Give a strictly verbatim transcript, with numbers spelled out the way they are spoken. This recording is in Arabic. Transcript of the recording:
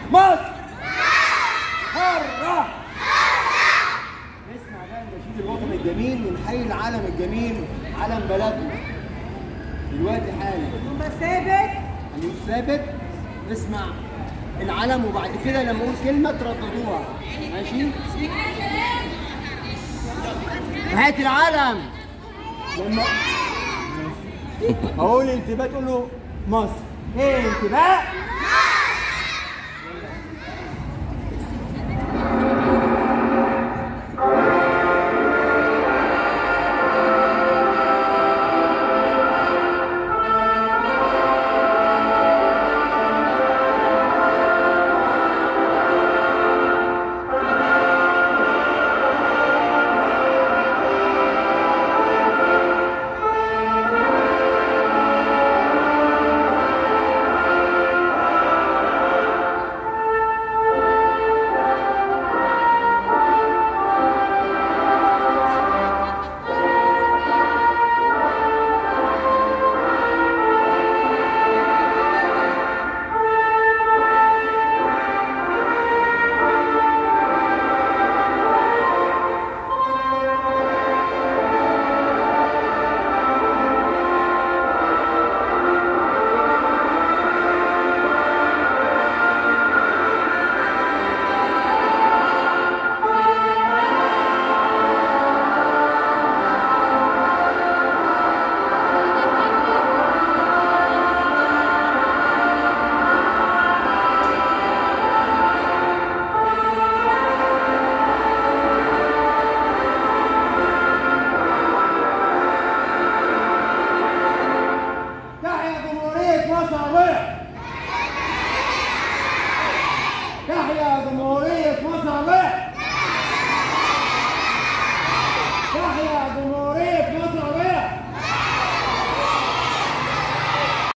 مصر حرة. نسمع بقى النشيد الوطني الجميل ونحيي العلم الجميل علم بلدنا دلوقتي حالا. يبقى ثابت. خليك ثابت. اسمع العلم وبعد كده لما اقول كلمه ترددوها. ماشي؟ هات العلم. لما اقول انتباه تقول له مصر. ايه انتباه؟